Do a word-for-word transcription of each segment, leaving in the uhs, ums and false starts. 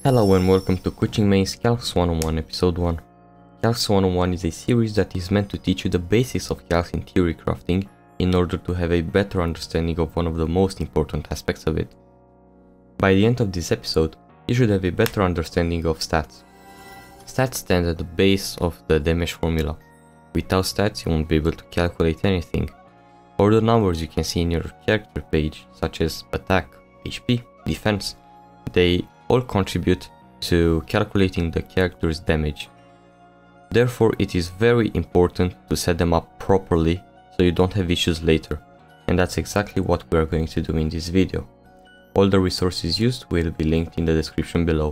Hello and welcome to Coaching Main's Calcs one oh one episode one. Calcs one oh one is a series that is meant to teach you the basics of Calcs in theory crafting in order to have a better understanding of one of the most important aspects of it. By the end of this episode, you should have a better understanding of stats. Stats stand at the base of the damage formula. Without stats you won't be able to calculate anything. Or the numbers you can see in your character page, such as attack, H P, defense, they all contribute to calculating the character's damage. Therefore, it is very important to set them up properly so you don't have issues later, and that's exactly what we are going to do in this video. All the resources used will be linked in the description below.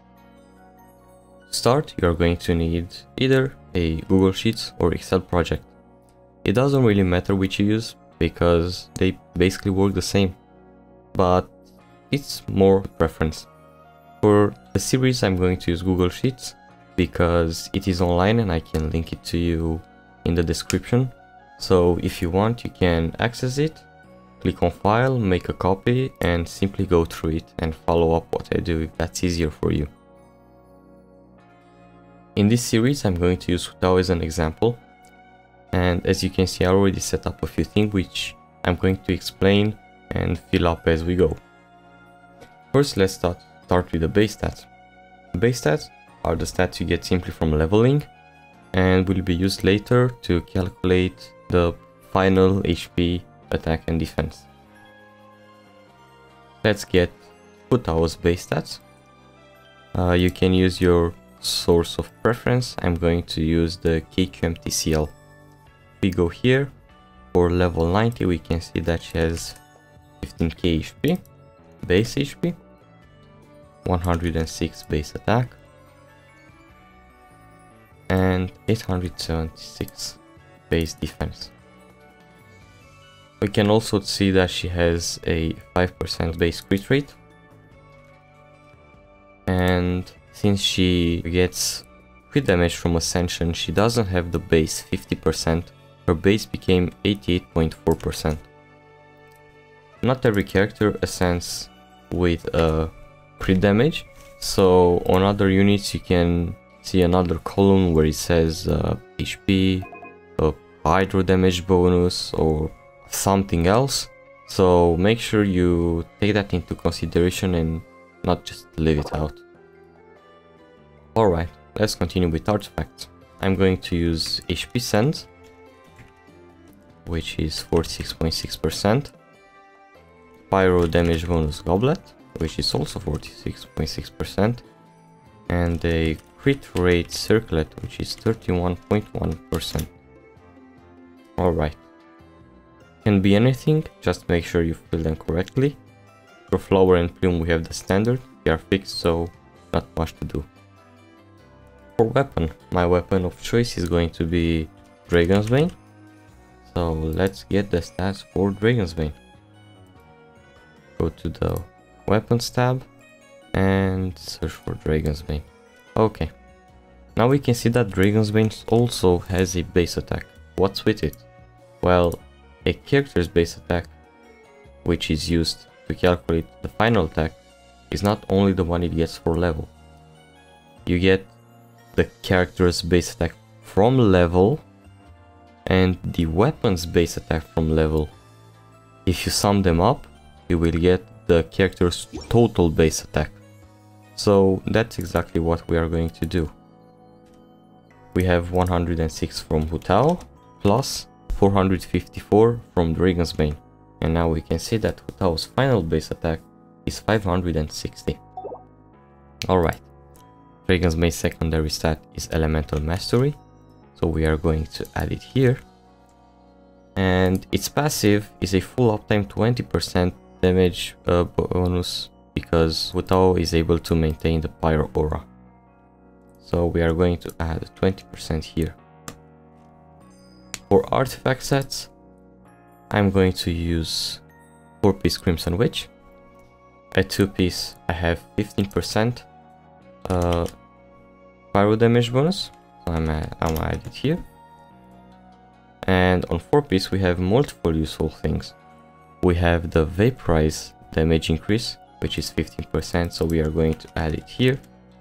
To start, you are going to need either a Google Sheets or Excel project. It doesn't really matter which you use because they basically work the same, but it's more preference. For the series I'm going to use Google Sheets because it is online and I can link it to you in the description. So if you want, you can access it, click on file, make a copy and simply go through it and follow up what I do if that's easier for you. In this series I'm going to use Hutao as an example, and as you can see I already set up a few things which I'm going to explain and fill up as we go. First, let's start Start with the base stats. The base stats are the stats you get simply from leveling and will be used later to calculate the final H P, attack and defense. Let's get Hutao's base stats. Uh, you can use your source of preference. I'm going to use the K Q M T C L. We go here, for level ninety we can see that she has fifteen K H P, base H P, one hundred six base attack and eight hundred seventy-six base defense. We can also see that she has a five percent base crit rate, and since she gets crit damage from Ascension, she doesn't have the base fifty percent, her base became eighty-eight point four percent. Not every character ascends with a crit damage, so on other units you can see another column where it says uh, H P, a hydro damage bonus or something else, so make sure you take that into consideration and not just leave it out. Alright, let's continue with artifacts. I'm going to use H P Send, which is forty-six point six percent, Pyro damage bonus Goblet, which is also forty-six point six percent, and a crit rate Circlet, which is thirty-one point one percent. Alright. Can be anything, just make sure you fill them correctly. For Flower and Plume we have the standard, they are fixed, so not much to do. For weapon, my weapon of choice is going to be Dragon's Bane. So let's get the stats for Dragon's Bane. Go to the Weapons tab and search for Dragon's Bane. Okay, now we can see that Dragon's Bane also has a base attack. What's with it? Well, a character's base attack, which is used to calculate the final attack, is not only the one it gets for level. You get the character's base attack from level and the weapon's base attack from level. If you sum them up, you will get the character's total base attack. So that's exactly what we are going to do. We have one hundred six from Hutao plus four hundred fifty-four from Dragon's Bane, and now we can see that Hutao's final base attack is five hundred sixty. Alright, Dragon's Bane's secondary stat is Elemental Mastery, so we are going to add it here, and its passive is a full uptime twenty percent damage uh, bonus because Hutao is able to maintain the Pyro aura. So we are going to add twenty percent here. For artifact sets, I'm going to use four piece Crimson Witch. At two piece I have fifteen percent uh, Pyro damage bonus, so I'm, uh, I'm gonna add it here. And on four piece we have multiple useful things. We have the Vaporize damage increase, which is fifteen percent, so we are going to add it here.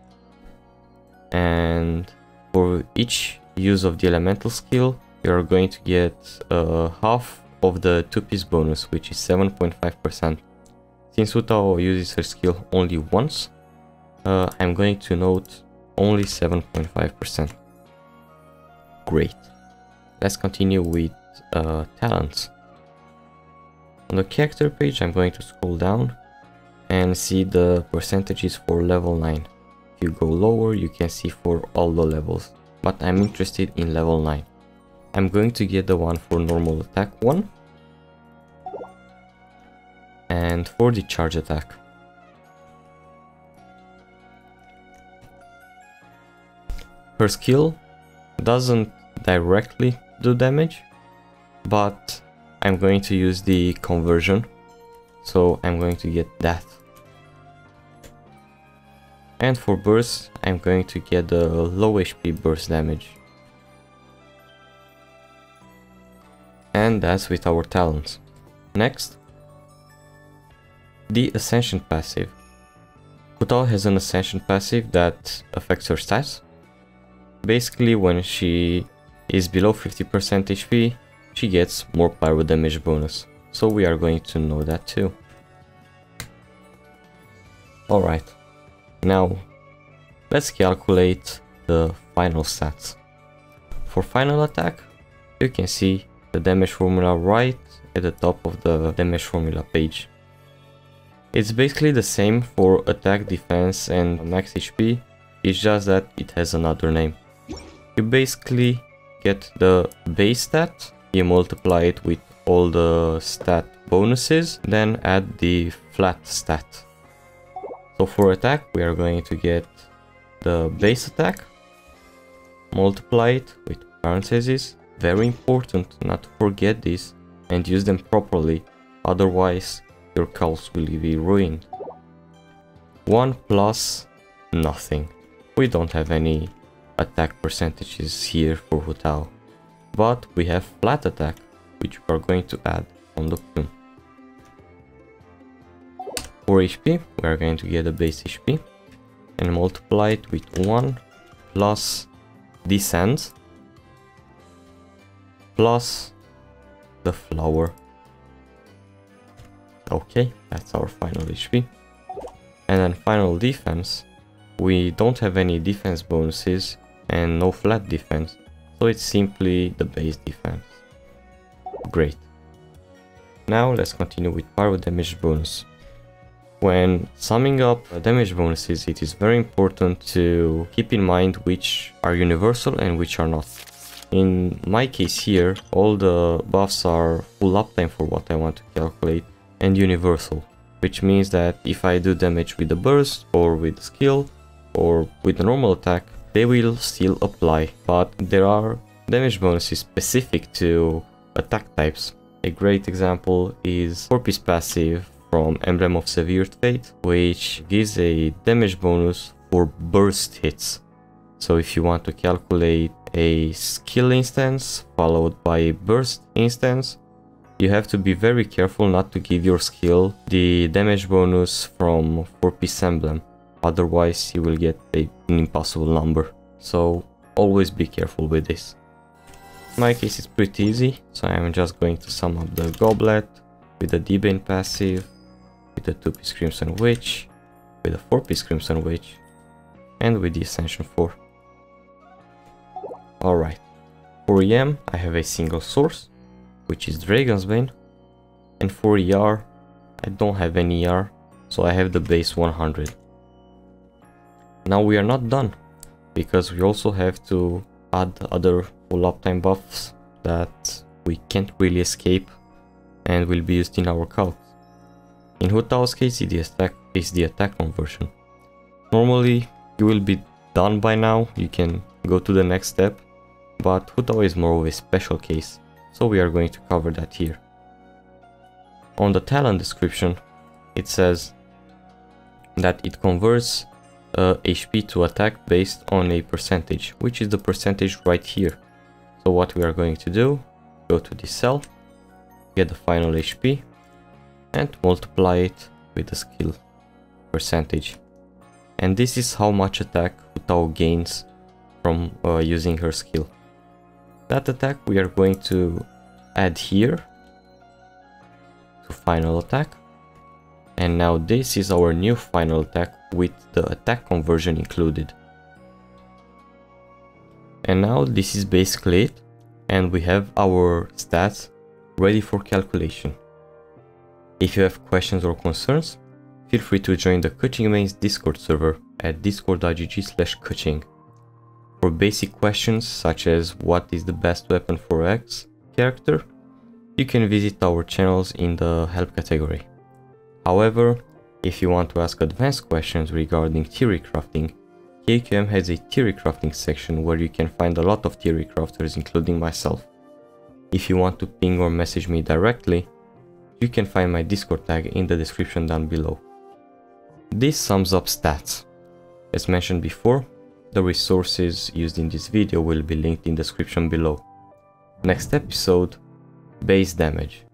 And for each use of the elemental skill, you are going to get uh, half of the two-piece bonus, which is seven point five percent. Since Hutao uses her skill only once, uh, I'm going to note only seven point five percent. Great. Let's continue with uh, talents. On the character page, I'm going to scroll down and see the percentages for level nine. If you go lower, you can see for all the levels, but I'm interested in level nine. I'm going to get the one for normal attack one and for the charge attack. Her skill doesn't directly do damage, but I'm going to use the conversion, so I'm going to get that. And for burst, I'm going to get the low H P burst damage. And that's with our talents. Next, the Ascension passive. Hutao has an Ascension passive that affects her stats. Basically, when she is below fifty percent H P, she gets more pyro damage bonus. So we are going to know that too. Alright, now let's calculate the final stats. For final attack, you can see the damage formula right at the top of the damage formula page. It's basically the same for attack, defense and max H P, it's just that it has another name. You basically get the base stat, you multiply it with all the stat bonuses, then add the flat stat. So for attack, we are going to get the base attack, multiply it with parentheses. Very important not to forget this and use them properly, otherwise your Calcs will be ruined. one plus nothing. We don't have any attack percentages here for Hutao, but we have flat attack, which we are going to add on the plume. For H P, we are going to get a base H P and multiply it with one plus descent plus the flower. Okay, that's our final H P. And then final defense, we don't have any defense bonuses and no flat defense, so it's simply the base defense. Great. Now let's continue with pyro damage bonus. When summing up damage bonuses, it is very important to keep in mind which are universal and which are not. In my case here, all the buffs are full uptime for what I want to calculate and universal, which means that if I do damage with a burst or with a skill or with a normal attack, they will still apply, but there are damage bonuses specific to attack types. A great example is four piece passive from Emblem of Severed Fate, which gives a damage bonus for burst hits. So if you want to calculate a skill instance followed by a burst instance, you have to be very careful not to give your skill the damage bonus from four piece emblem, otherwise you will get a, an impossible number. So always be careful with this. In my case it's pretty easy, so I'm just going to sum up the goblet with the D-Bane passive, with the two piece Crimson Witch, with the four piece Crimson Witch, and with the Ascension four. Alright, for E M I have a single source, which is Dragon's Bane, and for E R I don't have any E R, so I have the base one hundred. Now we are not done, because we also have to add other full uptime buffs that we can't really escape and will be used in our Calcs. In Hutao's case, it is the attack, is the attack conversion. Normally you will be done by now, you can go to the next step, but Hutao is more of a special case, so we are going to cover that here. On the talent description, it says that it converts uh, H P to attack based on a percentage, which is the percentage right here. So what we are going to do, go to this cell, get the final H P, and multiply it with the skill. percentage. And this is how much attack Hu Tao gains from uh, using her skill. That attack we are going to add here to final attack. And now this is our new final attack with the attack conversion included. And now this is basically it, and we have our stats ready for calculation. If you have questions or concerns, feel free to join the Coaching Mains Discord server at discord.gg slash coaching. For basic questions such as what is the best weapon for X character, you can visit our channels in the help category. However, if you want to ask advanced questions regarding theory crafting, K Q M has a theory crafting section where you can find a lot of theory crafters, including myself. If you want to ping or message me directly, you can find my Discord tag in the description down below. This sums up stats. As mentioned before, the resources used in this video will be linked in the description below. Next episode, base damage.